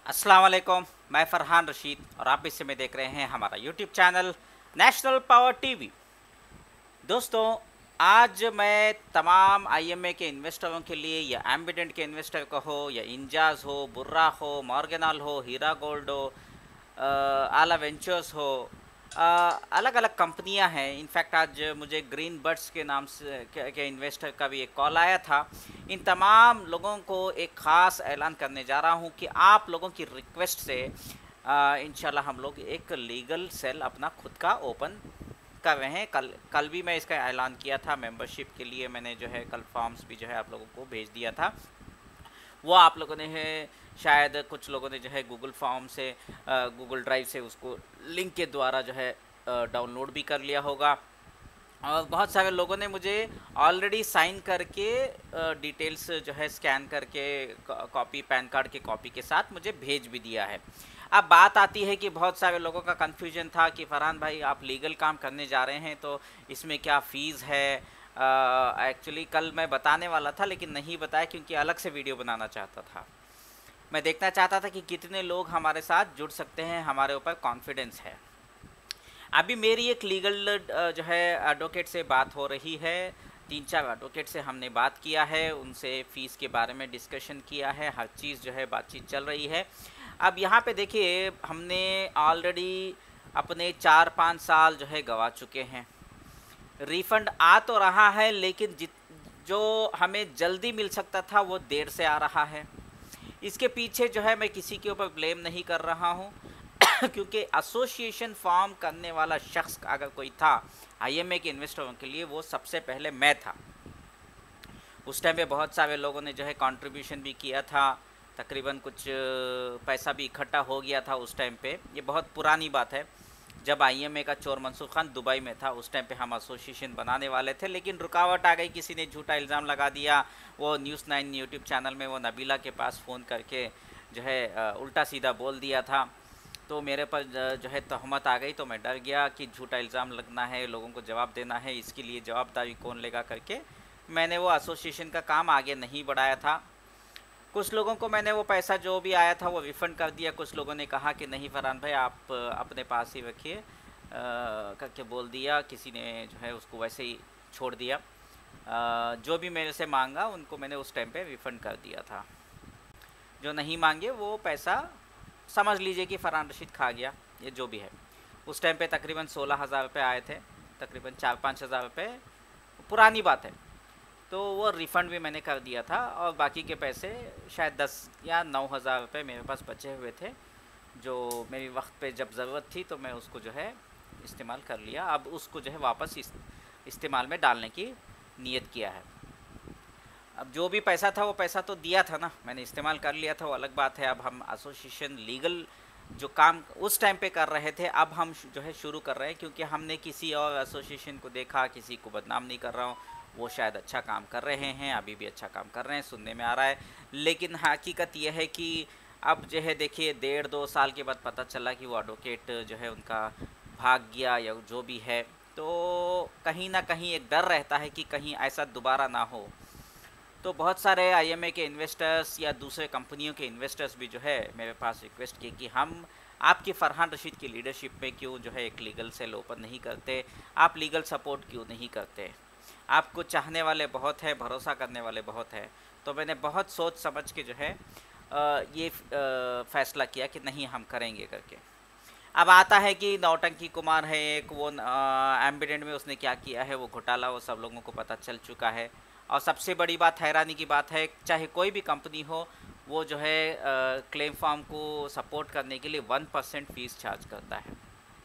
अस्सलाम वालेकुम। मैं फ़रहान रशीद और आप इस समय देख रहे हैं हमारा YouTube channel national power TV. दोस्तों, आज मैं तमाम आईएमए के इन्वेस्टरों के लिए या एम्बिडेंट के इन्वेस्टर को हो या इंजाज हो, बुर्रा हो, मॉर्गेनल हो, हीरा गोल्ड हो, आला वेंचर्स हो, अलग अलग कंपनियां हैं। इनफैक्ट आज मुझे ग्रीन बर्ड्स के नाम से के इन्वेस्टर का भी एक कॉल आया था। इन तमाम लोगों को एक ख़ास ऐलान करने जा रहा हूं कि आप लोगों की रिक्वेस्ट से इंशाल्लाह हम लोग एक लीगल सेल अपना खुद का ओपन कर रहे हैं। कल कल भी मैं इसका ऐलान किया था। मेंबरशिप के लिए मैंने जो है कल फॉर्म्स भी जो है आप लोगों को भेज दिया था। वो आप लोगों ने है, शायद कुछ लोगों ने जो है गूगल फॉर्म से गूगल ड्राइव से उसको लिंक के द्वारा जो है डाउनलोड भी कर लिया होगा। और बहुत सारे लोगों ने मुझे ऑलरेडी साइन करके डिटेल्स जो है स्कैन करके कॉपी पैन कार्ड के कॉपी के साथ मुझे भेज भी दिया है। अब बात आती है कि बहुत सारे लोगों का कन्फ्यूजन था कि फरहान भाई आप लीगल काम करने जा रहे हैं तो इसमें क्या फ़ीस है। एक्चुअली कल मैं बताने वाला था लेकिन नहीं बताया क्योंकि अलग से वीडियो बनाना चाहता था। मैं देखना चाहता था कि कितने लोग हमारे साथ जुड़ सकते हैं, हमारे ऊपर कॉन्फिडेंस है। अभी मेरी एक लीगल जो है एडवोकेट से बात हो रही है। 3-4 एडवोकेट से हमने बात किया है, उनसे फ़ीस के बारे में डिस्कशन किया है, हर चीज़ जो है बातचीत चल रही है। अब यहाँ पे देखिए, हमने ऑलरेडी अपने 4-5 साल जो है गवा चुके हैं। रिफ़ंड आ तो रहा है लेकिन जो हमें जल्दी मिल सकता था वो देर से आ रहा है। इसके पीछे जो है मैं किसी के ऊपर ब्लेम नहीं कर रहा हूँ क्योंकि एसोसिएशन फॉर्म करने वाला शख्स अगर कोई था आईएमए के इन्वेस्टरों के लिए, वो सबसे पहले मैं था। उस टाइम पे बहुत सारे लोगों ने जो है कंट्रीब्यूशन भी किया था, तकरीबन कुछ पैसा भी इकट्ठा हो गया था उस टाइम पे। ये बहुत पुरानी बात है, जब आईएमए का चोर मंसूर खान दुबई में था। उस टाइम पे हम एसोसिएशन बनाने वाले थे लेकिन रुकावट आ गई, किसी ने झूठा इल्ज़ाम लगा दिया। वो न्यूज़ 9 यूट्यूब चैनल में वो नबीला के पास फ़ोन करके जो है उल्टा सीधा बोल दिया था, तो मेरे पर जो है तहमत आ गई। तो मैं डर गया कि झूठा इल्ज़ाम लगना है, लोगों को जवाब देना है, इसके लिए जवाबदारी कौन लेगा करके मैंने वो एसोसिएशन का काम आगे नहीं बढ़ाया था। कुछ लोगों को मैंने वो पैसा जो भी आया था वो रिफ़ंड कर दिया। कुछ लोगों ने कहा कि नहीं फरहान भाई आप अपने पास ही रखिए करके बोल दिया। किसी ने जो है उसको वैसे ही छोड़ दिया। जो भी मेरे से मांगा उनको मैंने उस टाइम पे रिफ़ंड कर दिया था। जो नहीं मांगे वो पैसा समझ लीजिए कि फरहान रशीद खा गया, ये जो भी है। उस टाइम पे तकरीबन 16,000 रुपये आए थे, तकरीबन 4-5 हज़ार रुपये, पुरानी बात है। तो वो रिफ़ंड भी मैंने कर दिया था और बाकी के पैसे शायद 10 या 9,000 रुपये मेरे पास बचे हुए थे, जो मेरी वक्त पे जब ज़रूरत थी तो मैं उसको जो है इस्तेमाल कर लिया। अब उसको जो है वापस इस्तेमाल में डालने की नीयत किया है। अब जो भी पैसा था वो पैसा तो दिया था ना, मैंने इस्तेमाल कर लिया था, वो अलग बात है। अब हम एसोसिएशन लीगल जो काम उस टाइम पे कर रहे थे अब हम जो है शुरू कर रहे हैं, क्योंकि हमने किसी और एसोसिएशन को देखा। किसी को बदनाम नहीं कर रहा हूँ, वो शायद अच्छा काम कर रहे हैं, अभी भी अच्छा काम कर रहे हैं, सुनने में आ रहा है। लेकिन हकीकत यह है कि अब जो है देखिए 1.5-2 साल के बाद पता चला कि वो एडवोकेट जो है उनका भाग गया या जो भी है। तो कहीं ना कहीं एक डर रहता है कि कहीं ऐसा दोबारा ना हो। तो बहुत सारे आईएमए के इन्वेस्टर्स या दूसरे कंपनियों के इन्वेस्टर्स भी जो है मेरे पास रिक्वेस्ट की कि हम आपकी फरहान रशीद की लीडरशिप में क्यों जो है एक लीगल सेल ओपन नहीं करते, आप लीगल सपोर्ट क्यों नहीं करते। आपको चाहने वाले बहुत हैं, भरोसा करने वाले बहुत हैं। तो मैंने बहुत सोच समझ के जो है ये फ़ैसला किया कि नहीं हम करेंगे करके। अब आता है कि नौटंकी कुमार है एक, वो एम्बिडेंट में उसने क्या किया है, वो घोटाला वो सब लोगों को पता चल चुका है। और सबसे बड़ी बात, हैरानी की बात है, चाहे कोई भी कंपनी हो, वो जो है क्लेम फॉर्म को सपोर्ट करने के लिए 1% फ़ीस चार्ज करता है।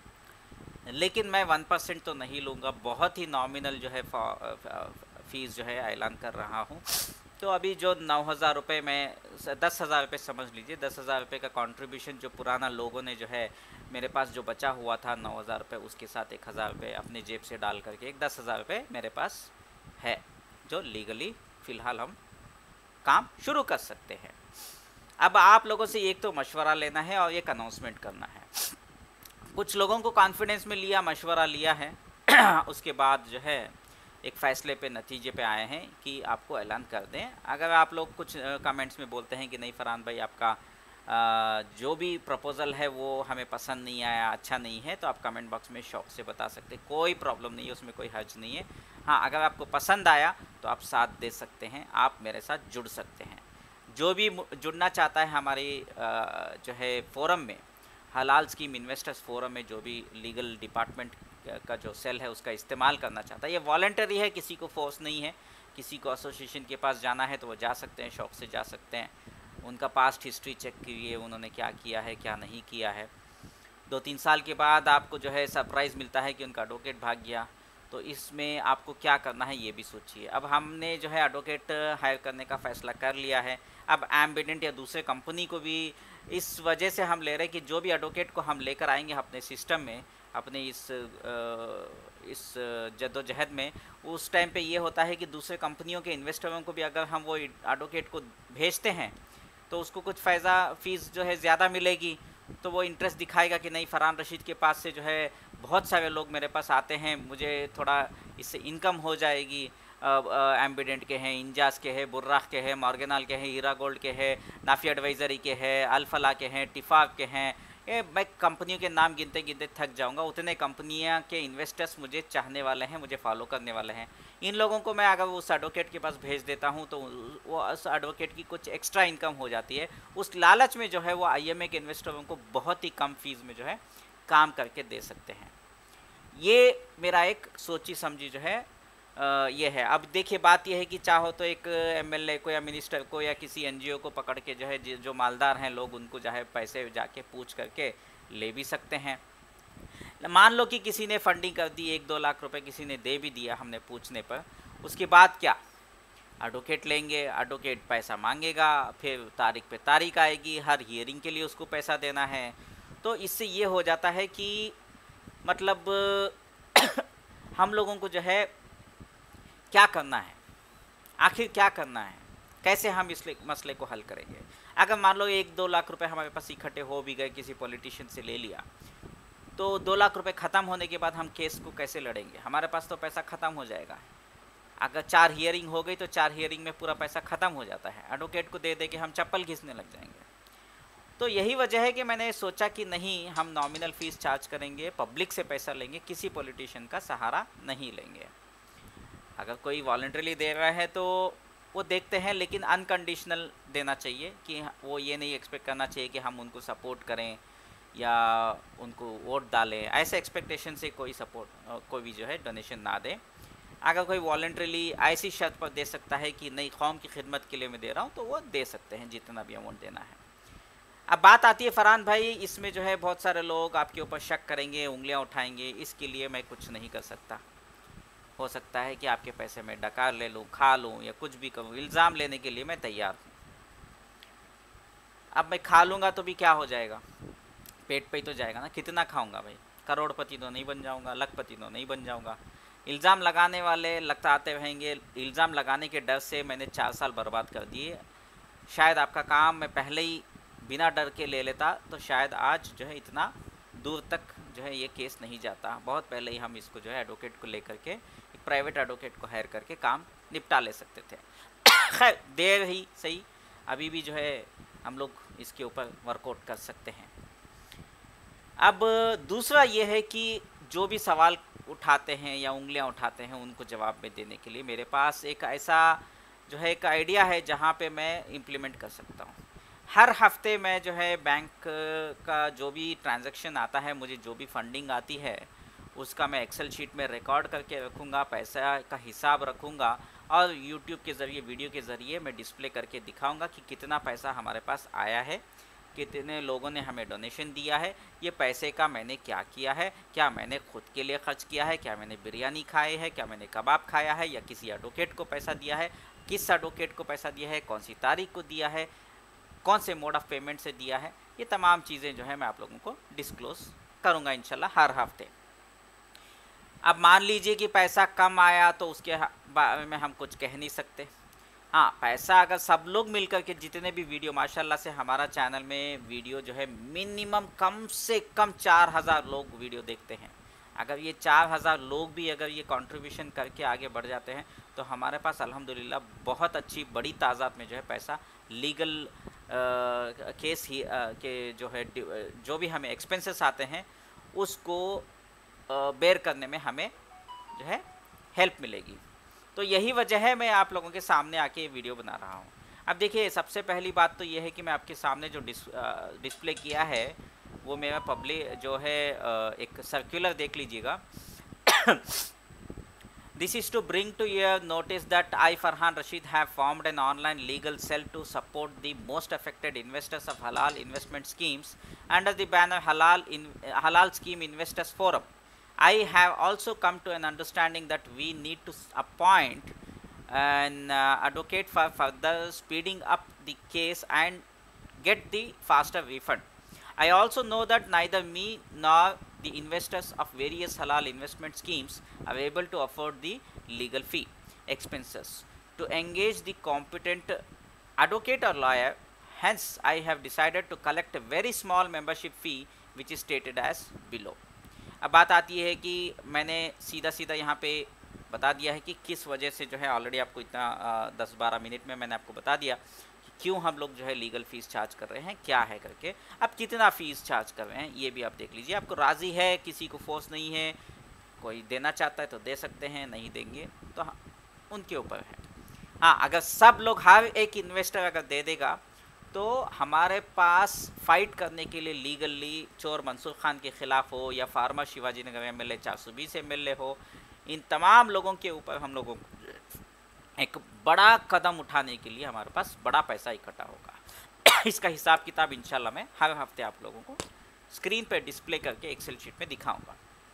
लेकिन मैं 1% तो नहीं लूँगा, बहुत ही नॉमिनल जो है फ़ीस जो है ऐलान कर रहा हूँ। तो अभी जो 9,000 रुपये में 10,000 रुपये समझ लीजिए, 10,000 रुपये का कंट्रीब्यूशन जो पुराना लोगों ने जो है मेरे पास जो बचा हुआ था 9,000 रुपये, उसके साथ 1,000 रुपये अपने जेब से डाल करके एक 10,000 रुपये मेरे पास है, जो लीगली फ़िलहाल हम काम शुरू कर सकते हैं। अब आप लोगों से एक तो मशवरा लेना है और एक अनाउंसमेंट करना है। कुछ लोगों को कॉन्फिडेंस में लिया, मशवरा लिया है उसके बाद जो है एक फ़ैसले पे, नतीजे पे आए हैं कि आपको ऐलान कर दें। अगर आप लोग कुछ कमेंट्स में बोलते हैं कि नहीं फरहान भाई आपका जो भी प्रपोज़ल है वो हमें पसंद नहीं आया, अच्छा नहीं है, तो आप कमेंट बॉक्स में शौक से बता सकते हैं, कोई प्रॉब्लम नहीं है, उसमें कोई हर्ज नहीं है। हाँ, अगर आपको पसंद आया तो आप साथ दे सकते हैं, आप मेरे साथ जुड़ सकते हैं। जो भी जुड़ना चाहता है हमारे जो है फोरम में, हलाल स्कीम इन्वेस्टर्स फोरम में, जो भी लीगल डिपार्टमेंट का जो सेल है उसका इस्तेमाल करना चाहता है, ये वॉलंटरी है, किसी को फोर्स नहीं है। किसी को एसोसिएशन के पास जाना है तो वो जा सकते हैं, शौक से जा सकते हैं। उनका पास्ट हिस्ट्री चेक कीजिए, उन्होंने क्या किया है क्या नहीं किया है। 2-3 साल के बाद आपको जो है सरप्राइज़ मिलता है कि उनका एडवोकेट भाग गया, तो इसमें आपको क्या करना है ये भी सोचिए। अब हमने जो है एडवोकेट हायर करने का फ़ैसला कर लिया है। अब एम्बिडेंट या दूसरे कंपनी को भी इस वजह से हम ले रहे हैं कि जो भी एडवोकेट को हम लेकर आएंगे अपने सिस्टम में, अपने इस जद्दोजहद में, उस टाइम पे ये होता है कि दूसरे कंपनियों के इन्वेस्टरों को भी अगर हम वो एडवोकेट को भेजते हैं तो उसको कुछ फ़ीस जो है ज़्यादा मिलेगी, तो वो इंटरेस्ट दिखाएगा कि नहीं, फ़रहान रशीद के पास से जो है बहुत सारे लोग मेरे पास आते हैं, मुझे थोड़ा इससे इनकम हो जाएगी। एम्बिडेंट के हैं, इंजाज के हैं, बुर्राख के हैं, मॉर्गेनाल के हैं, हीरा गोल्ड के हैं, नाफी एडवाइजरी के हैं, अल्फला के हैं, टिफाक के हैं, ये मैं कंपनियों के नाम गिनते गिनते थक जाऊंगा। उतने कंपनियां के इन्वेस्टर्स मुझे चाहने वाले हैं, मुझे फॉलो करने वाले हैं। इन लोगों को मैं अगर उस एडवोकेट के पास भेज देता हूं तो वो उस एडवोकेट की कुछ एक्स्ट्रा इनकम हो जाती है। उस लालच में जो है वो आईएमए के इन्वेस्टरों को बहुत ही कम फीस में जो है काम करके दे सकते हैं। ये मेरा एक सोची समझी जो है ये है। अब देखिए, बात यह है कि चाहो तो एक एमएलए को या मिनिस्टर को या किसी एनजीओ को पकड़ के जो है जो मालदार हैं लोग, उनको जो है पैसे जाके पूछ करके ले भी सकते हैं। मान लो कि किसी ने फंडिंग कर दी 1-2 लाख रुपए, किसी ने दे भी दिया हमने पूछने पर, उसके बाद क्या, एडवोकेट लेंगे, एडवोकेट पैसा मांगेगा, फिर तारीख पे तारीख आएगी, हर हियरिंग के लिए उसको पैसा देना है। तो इससे ये हो जाता है कि मतलब हम लोगों को जो है क्या करना है, आखिर क्या करना है, कैसे हम इस मसले को हल करेंगे। अगर मान लो 1-2 लाख रुपए हमारे पास इकट्ठे हो भी गए, किसी पॉलिटिशियन से ले लिया, तो 2 लाख रुपए ख़त्म होने के बाद हम केस को कैसे लड़ेंगे, हमारे पास तो पैसा ख़त्म हो जाएगा। अगर 4 हियरिंग हो गई तो 4 हियरिंग में पूरा पैसा ख़त्म हो जाता है, एडवोकेट को दे दे के हम चप्पल घिसने लग जाएंगे। तो यही वजह है कि मैंने सोचा कि नहीं, हम नॉमिनल फ़ीस चार्ज करेंगे, पब्लिक से पैसा लेंगे, किसी पॉलिटिशियन का सहारा नहीं लेंगे। अगर कोई वॉलंटरीली दे रहा है तो वो देखते हैं, लेकिन अनकंडीशनल देना चाहिए कि वो ये नहीं एक्सपेक्ट करना चाहिए कि हम उनको सपोर्ट करें या उनको वोट डालें। ऐसे एक्सपेक्टेशन से कोई कोई भी जो है डोनेशन ना दे। अगर कोई वॉलंटरीली ऐसी शर्त पर दे सकता है कि नहीं, कौम की खिदमत के लिए मैं दे रहा हूँ, तो वो दे सकते हैं जितना भी अमाउंट देना है। अब बात आती है फरहान भाई, इसमें जो है बहुत सारे लोग आपके ऊपर शक करेंगे, उंगलियां उठाएंगे, इसके लिए मैं कुछ नहीं कर सकता। हो सकता है कि आपके पैसे में डकार ले लूँ, खा लूँ या कुछ भी करूँ, इल्ज़ाम लेने के लिए मैं तैयार हूँ। अब मैं खा लूँगा तो भी क्या हो जाएगा, पेट पे ही तो जाएगा ना, कितना खाऊंगा भाई, करोड़पति तो नहीं बन जाऊँगा, लखपति तो नहीं बन जाऊँगा। इल्ज़ाम लगाने वाले लगता आते रहेंगे, इल्ज़ाम लगाने के डर से मैंने 4 साल बर्बाद कर दिए। शायद आपका काम मैं पहले ही बिना डर के ले लेता तो शायद आज जो है इतना दूर तक जो है ये केस नहीं जाता। बहुत पहले ही हम इसको जो है एडवोकेट को लेकर के, एक प्राइवेट एडवोकेट को हायर करके काम निपटा ले सकते थे। खैर, देर ही सही, अभी भी जो है हम लोग इसके ऊपर वर्कआउट कर सकते हैं। अब दूसरा ये है कि जो भी सवाल उठाते हैं या उंगलियां उठाते हैं, उनको जवाब में देने के लिए मेरे पास एक ऐसा जो है एक आइडिया है जहाँ पे मैं इम्प्लीमेंट कर सकता हूँ। हर हफ्ते मैं जो है बैंक का जो भी ट्रांजैक्शन आता है, मुझे जो भी फंडिंग आती है, उसका मैं एक्सेल शीट में रिकॉर्ड करके रखूँगा, पैसा का हिसाब रखूँगा और यूट्यूब के ज़रिए, वीडियो के ज़रिए मैं डिस्प्ले करके दिखाऊँगा कि कितना पैसा हमारे पास आया है, कितने लोगों ने हमें डोनेशन दिया है, ये पैसे का मैंने क्या किया है, क्या मैंने खुद के लिए खर्च किया है, क्या मैंने बिरयानी खाई है, क्या मैंने कबाब खाया है, या किसी एडवोकेट को पैसा दिया है, किस एडवोकेट को पैसा दिया है, कौन सी तारीख को दिया है, कौन से मोड ऑफ पेमेंट से दिया है। ये तमाम चीज़ें जो है मैं आप लोगों को डिस्क्लोज़ करूँगा इंशाल्लाह हर हफ्ते। अब मान लीजिए कि पैसा कम आया तो उसके बारे में हम कुछ कह नहीं सकते। हाँ, पैसा अगर सब लोग मिलकर के, जितने भी वीडियो, माशाल्लाह से हमारा चैनल में वीडियो जो है मिनिमम कम से कम 4000 लोग वीडियो देखते हैं। अगर ये 4000 लोग भी अगर ये कंट्रीब्यूशन करके आगे बढ़ जाते हैं तो हमारे पास अल्हम्दुलिल्लाह बहुत अच्छी बड़ी तादाद में जो है पैसा लीगल केस ही के जो है जो भी हमें एक्सपेंसेस आते हैं उसको बेयर करने में हमें जो है हेल्प मिलेगी। तो यही वजह है मैं आप लोगों के सामने आके ये वीडियो बना रहा हूँ। अब देखिए, सबसे पहली बात तो ये है कि मैं आपके सामने जो डिस्प्ले किया है वो मेरा पब्लिक जो है एक सर्कुलर देख लीजिएगा। This is to bring to your notice that I, Farhan Rashid, have formed an online legal cell to support the most affected investors of halal investment schemes under the banner Halal Scheme Investors Forum. I have also come to an understanding that we need to appoint an advocate for further speeding up the case and get the faster refund. I also know that neither me nor the investors of various halal investment schemes are able to afford the legal fee expenses to engage the competent advocate or lawyer. Hence, I have decided to collect a very small membership fee which is stated as below. अब बात आती है कि मैंने सीधा सीधा यहाँ पे बता दिया है कि किस वजह से जो है ऑलरेडी आपको इतना 10-12 मिनट में मैंने आपको बता दिया कि क्यों हम लोग जो है लीगल फ़ीस चार्ज कर रहे हैं, क्या है करके। अब कितना फ़ीस चार्ज कर रहे हैं ये भी आप देख लीजिए। आपको राज़ी है, किसी को फोर्स नहीं है, कोई देना चाहता है तो दे सकते हैं, नहीं देंगे तो हाँ, उनके ऊपर है। हाँ, अगर सब लोग, हर एक इन्वेस्टर अगर दे देगा तो हमारे पास फाइट करने के लिए लीगली चोर मंसूर खान के ख़िलाफ़ हो या farmer Shivaji Nagar MLA 420 MLA हो, इन तमाम लोगों के ऊपर हम लोगों को एक बड़ा कदम उठाने के लिए हमारे पास बड़ा पैसा इकट्ठा होगा। इसका हिसाब किताब इंशाल्लाह मैं हर हफ्ते आप लोगों को स्क्रीन पर डिस्प्ले करके एक्सेल शीट में दिखाऊंगा।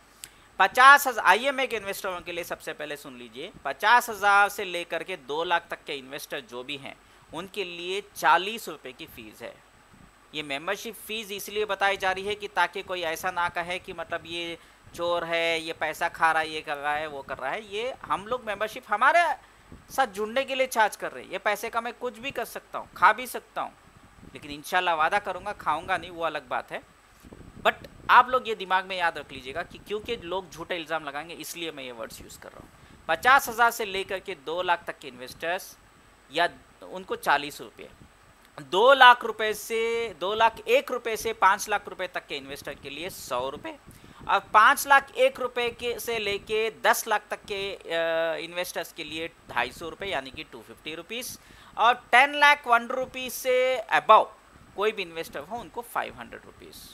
50,000 IMA के इन्वेस्टरों के लिए सबसे पहले सुन लीजिए, 50,000 से लेकर के 2 लाख तक के इन्वेस्टर जो भी हैं उनके लिए 40 रुपये की फ़ीस है। ये मेंबरशिप फ़ीस इसलिए बताई जा रही है कि ताकि कोई ऐसा ना कहे कि मतलब ये चोर है, ये पैसा खा रहा है, ये कर रहा है, वो कर रहा है। ये हम लोग मेंबरशिप हमारे साथ जुड़ने के लिए चार्ज कर रहे हैं। ये पैसे का मैं कुछ भी कर सकता हूँ, खा भी सकता हूँ, लेकिन इंशाल्लाह वादा करूँगा खाऊंगा नहीं, वो अलग बात है। बट आप लोग ये दिमाग में याद रख लीजिएगा कि क्योंकि लोग झूठे इल्ज़ाम लगाएंगे इसलिए मैं ये वर्ड्स यूज़ कर रहा हूँ। 50,000 से लेकर के 2 लाख तक के इन्वेस्टर्स या उनको 40 रुपये, 2 लाख रुपए से 2 लाख 1 रुपये से 5 लाख रुपए तक के इन्वेस्टर के लिए 100 रुपये, और 5 लाख 1 रुपये के से लेके 10 लाख तक के इन्वेस्टर्स के लिए 250 रुपये यानी कि 250 रुपीज़, और 10 लाख 1 रुपी से अबव कोई भी इन्वेस्टर हो उनको 500 रुपीज़।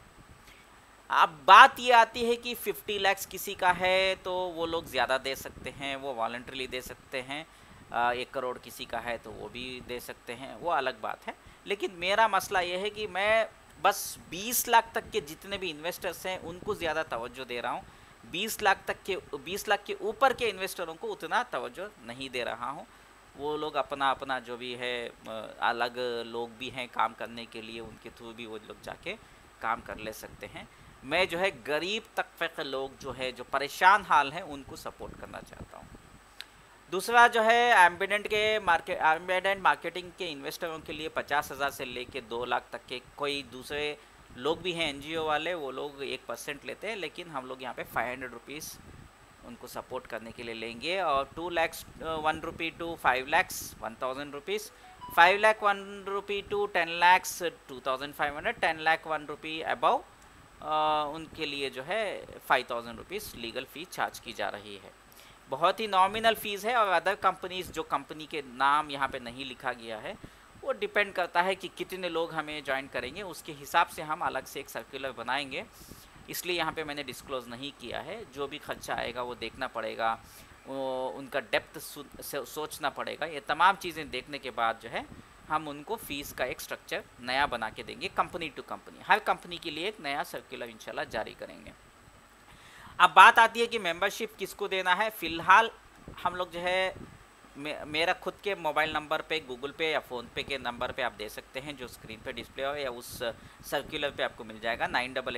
अब बात ये आती है कि 50 लाख किसी का है तो वो लोग ज़्यादा दे सकते हैं, वो वॉलंटरली दे सकते हैं। 1 करोड़ किसी का है तो वो भी दे सकते हैं, वो अलग बात है। लेकिन मेरा मसला ये है कि मैं बस 20 लाख तक के जितने भी इन्वेस्टर्स हैं उनको ज़्यादा तवज्जो दे रहा हूँ। 20 लाख के ऊपर के इन्वेस्टरों को उतना तवज्जो नहीं दे रहा हूँ। वो लोग अपना अपना जो भी है, अलग लोग भी हैं काम करने के लिए, उनके थ्रू भी वो लोग जाके काम कर ले सकते हैं। मैं जो है गरीब तबके के लोग जो है, जो परेशान हाल हैं, उनको सपोर्ट करना चाहता हूँ। दूसरा जो है एम्बेडेंट मार्केटिंग के इन्वेस्टरों के लिए 50,000 से लेके 2 लाख तक के कोई दूसरे लोग भी हैं, NGO वाले, वो लोग 1% लेते हैं, लेकिन हम लोग यहाँ पे 500 रुपीज़ उनको सपोर्ट करने के लिए लेंगे। और 2 lakh 1 rupee to 5 lakhs 1,000 rupees, 5 lakh 1 rupee to 10 lakhs 2,500, 10 lakh 1 rupee above उनके लिए जो है 5,000 रुपीज़ लीगल फ़ी चार्ज की जा रही है। बहुत ही नॉमिनल फ़ीस है। और अदर कंपनीज़, जो कंपनी के नाम यहाँ पे नहीं लिखा गया है, वो डिपेंड करता है कि कितने लोग हमें ज्वाइन करेंगे, उसके हिसाब से हम अलग से एक सर्कुलर बनाएंगे। इसलिए यहाँ पे मैंने डिस्क्लोज़ नहीं किया है। जो भी खर्चा आएगा वो देखना पड़ेगा, उनका डेप्थ सोचना पड़ेगा। ये तमाम चीज़ें देखने के बाद जो है हम उनको फ़ीस का एक स्ट्रक्चर नया बना के देंगे, कंपनी टू कंपनी। हर कंपनी के लिए एक नया सर्कुलर इंशाल्लाह जारी करेंगे। अब बात आती है कि मेंबरशिप किसको देना है। फ़िलहाल हम लोग जो है मेरा खुद के मोबाइल नंबर पे, गूगल पे या फ़ोन पे के नंबर पे आप दे सकते हैं, जो स्क्रीन पे डिस्प्ले हो, या उस सर्कुलर पे आपको मिल जाएगा।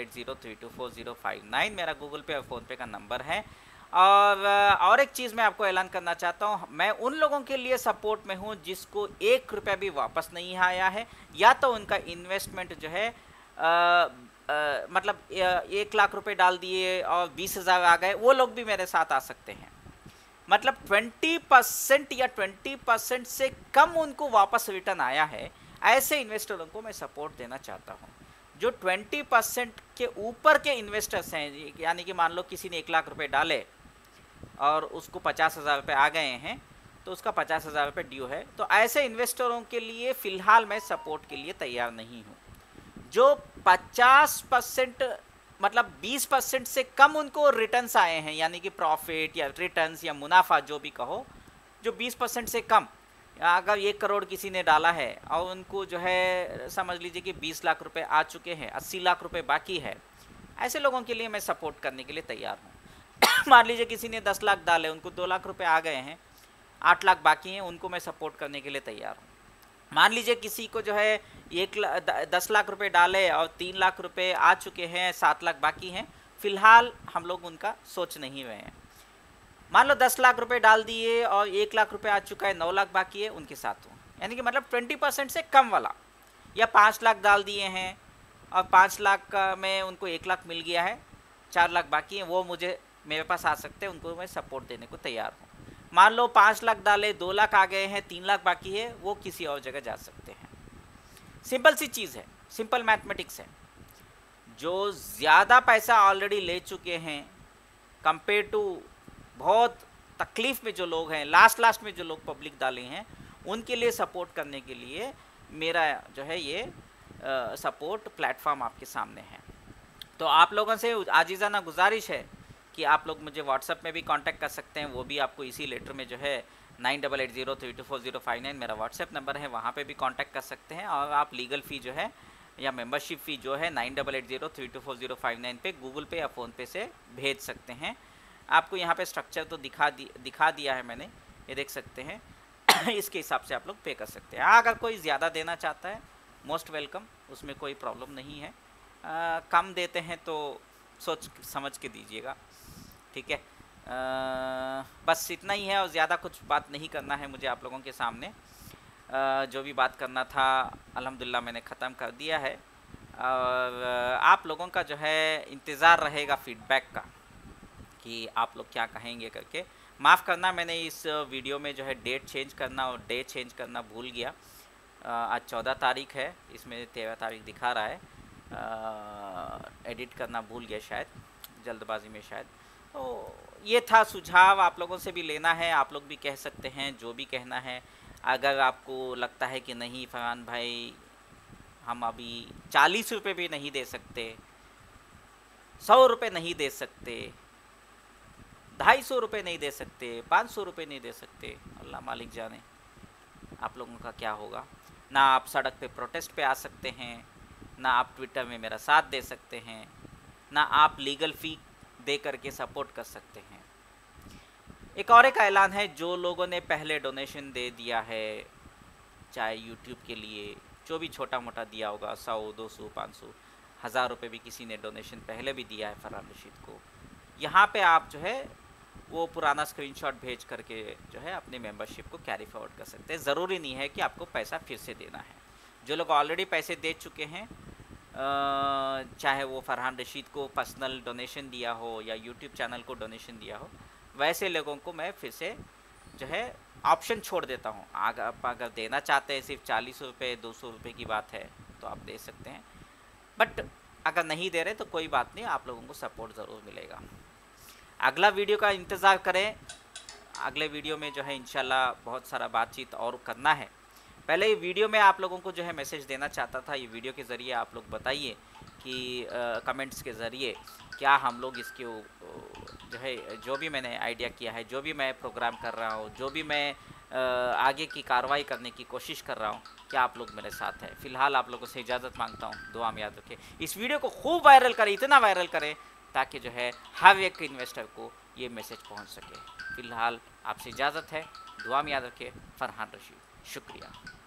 9880324059 मेरा गूगल पे और फ़ोन पे का नंबर है। और एक चीज़ मैं आपको ऐलान करना चाहता हूँ, मैं उन लोगों के लिए सपोर्ट में हूँ जिसको 1 रुपया भी वापस नहीं आया है, या तो उनका इन्वेस्टमेंट जो है मतलब 1 लाख रुपए डाल दिए और 20,000 आ गए, वो लोग भी मेरे साथ आ सकते हैं। मतलब 20% या 20% से कम उनको वापस रिटर्न आया है, ऐसे इन्वेस्टरों को मैं सपोर्ट देना चाहता हूँ। जो 20% के ऊपर के इन्वेस्टर्स हैं, यानी कि मान लो किसी ने 1 लाख रुपए डाले और उसको 50,000 रुपये आ गए हैं, तो उसका 50,000 रुपये ड्यू है, तो ऐसे इन्वेस्टरों के लिए फ़िलहाल मैं सपोर्ट के लिए तैयार नहीं हूँ। जो 50% मतलब 20% से कम उनको रिटर्न्स आए हैं, यानी कि प्रॉफिट या रिटर्न्स या मुनाफा जो भी कहो, जो 20% से कम, अगर 1 करोड़ किसी ने डाला है और उनको जो है समझ लीजिए कि 20 लाख रुपए आ चुके हैं, 80 लाख रुपए बाकी है, ऐसे लोगों के लिए मैं सपोर्ट करने के लिए तैयार हूँ। मान लीजिए किसी ने 10 लाख डाले, उनको 2 लाख रुपए आ गए हैं, 8 लाख बाकी हैं, उनको मैं सपोर्ट करने के लिए तैयार हूँ। मान लीजिए किसी को जो है 10 लाख रुपए डाले और 3 लाख रुपए आ चुके हैं, 7 लाख बाकी हैं, फिलहाल हम लोग उनका सोच नहीं रहे हैं। मान लो 10 लाख रुपए डाल दिए और 1 लाख रुपए आ चुका है, 9 लाख बाकी है, उनके साथ हूँ, यानी कि मतलब 20% से कम वाला। या 5 लाख डाल दिए हैं और 5 लाख में उनको 1 लाख मिल गया है, 4 लाख बाकी हैं, वो मुझे मेरे पास आ सकते हैं, उनको मैं सपोर्ट देने को तैयार हूँ। मान लो 5 लाख डाले, 2 लाख आ गए हैं, 3 लाख बाकी है, वो किसी और जगह जा सकते हैं। सिंपल सी चीज़ है, सिंपल मैथमेटिक्स है। जो ज़्यादा पैसा ऑलरेडी ले चुके हैं कंपेयर टू बहुत तकलीफ़ में जो लोग हैं, लास्ट में जो लोग पब्लिक डाले हैं, उनके लिए सपोर्ट करने के लिए मेरा जो है ये सपोर्ट प्लेटफॉर्म आपके सामने है। तो आप लोगों से आजीज़ाना गुजारिश है कि आप लोग मुझे व्हाट्सएप में भी कांटेक्ट कर सकते हैं, वो भी आपको इसी लेटर में जो है 9880324059 मेरा व्हाट्सएप नंबर है, वहाँ पे भी कांटेक्ट कर सकते हैं। और आप लीगल फ़ी जो है या मेंबरशिप फ़ी जो है 9880324059 पे गूगल पे या फ़ोनपे से भेज सकते हैं। आपको यहाँ पे स्ट्रक्चर तो दिखा दिया है मैंने, ये देख सकते हैं। इसके हिसाब से आप लोग पे कर सकते हैं। अगर कोई ज़्यादा देना चाहता है, मोस्ट वेलकम, उसमें कोई प्रॉब्लम नहीं है। कम देते हैं तो सोच समझ के दीजिएगा, ठीक है। बस इतना ही है और ज़्यादा कुछ बात नहीं करना है मुझे आप लोगों के सामने। जो भी बात करना था अल्हम्दुलिल्लाह मैंने ख़त्म कर दिया है। और आप लोगों का जो है इंतज़ार रहेगा फीडबैक का कि आप लोग क्या कहेंगे करके। माफ़ करना, मैंने इस वीडियो में जो है डेट चेंज करना और डे चेंज करना भूल गया। आज 14 तारीख है, इसमें 13 तारीख दिखा रहा है। एडिट करना भूल गया शायद, जल्दबाजी में शायद। तो ये था सुझाव, आप लोगों से भी लेना है, आप लोग भी कह सकते हैं जो भी कहना है। अगर आपको लगता है कि नहीं फरहान भाई हम अभी 40 रुपये भी नहीं दे सकते, 100 रुपये नहीं दे सकते, 250 रुपये नहीं दे सकते, 500 रुपये नहीं दे सकते, अल्लाह मालिक जाने आप लोगों का क्या होगा। ना आप सड़क पे प्रोटेस्ट पे आ सकते हैं, ना आप ट्विटर में मेरा साथ दे सकते हैं, ना आप लीगल फ़ी दे करके सपोर्ट कर सकते हैं। एक और एक ऐलान है, जो लोगों ने पहले डोनेशन दे दिया है, चाहे यूट्यूब के लिए जो भी छोटा मोटा दिया होगा, 100, 200, 500, 1000 रुपये भी किसी ने डोनेशन पहले भी दिया है फरहान रशीद को, यहाँ पे आप जो है वो पुराना स्क्रीनशॉट भेज करके जो है अपने मेंबरशिप को कैरी फॉरवर्ड कर सकते हैं। ज़रूरी नहीं है कि आपको पैसा फिर से देना है। जो लोग ऑलरेडी पैसे दे चुके हैं, चाहे वो फरहान रशीद को पर्सनल डोनेशन दिया हो या यूट्यूब चैनल को डोनेशन दिया हो, वैसे लोगों को मैं फिर से जो है ऑप्शन छोड़ देता हूँ। आप अगर देना चाहते हैं, सिर्फ 40 रुपये 200 रुपये की बात है तो आप दे सकते हैं, बट अगर नहीं दे रहे तो कोई बात नहीं, आप लोगों को सपोर्ट ज़रूर मिलेगा। अगला वीडियो का इंतज़ार करें, अगले वीडियो में जो है इंशाल्लाह बहुत सारा बातचीत और करना है। पहले ये वीडियो में आप लोगों को जो है मैसेज देना चाहता था, ये वीडियो के ज़रिए आप लोग बताइए कि कमेंट्स के ज़रिए क्या हम लोग इसके जो है जो भी मैंने आइडिया किया है, जो भी मैं प्रोग्राम कर रहा हूँ, जो भी मैं आगे की कार्रवाई करने की कोशिश कर रहा हूँ, क्या आप लोग मेरे साथ हैं। फ़िलहाल आप लोगों से इजाज़त मांगता हूँ, दुआ में याद रखें। इस वीडियो को खूब वायरल करें, इतना वायरल करें ताकि जो है हर एक इन्वेस्टर को ये मैसेज पहुँच सके। फ़िलहाल आपसे इजाज़त है, दुआ में याद रखें। फरहान रशीद, शुक्रिया।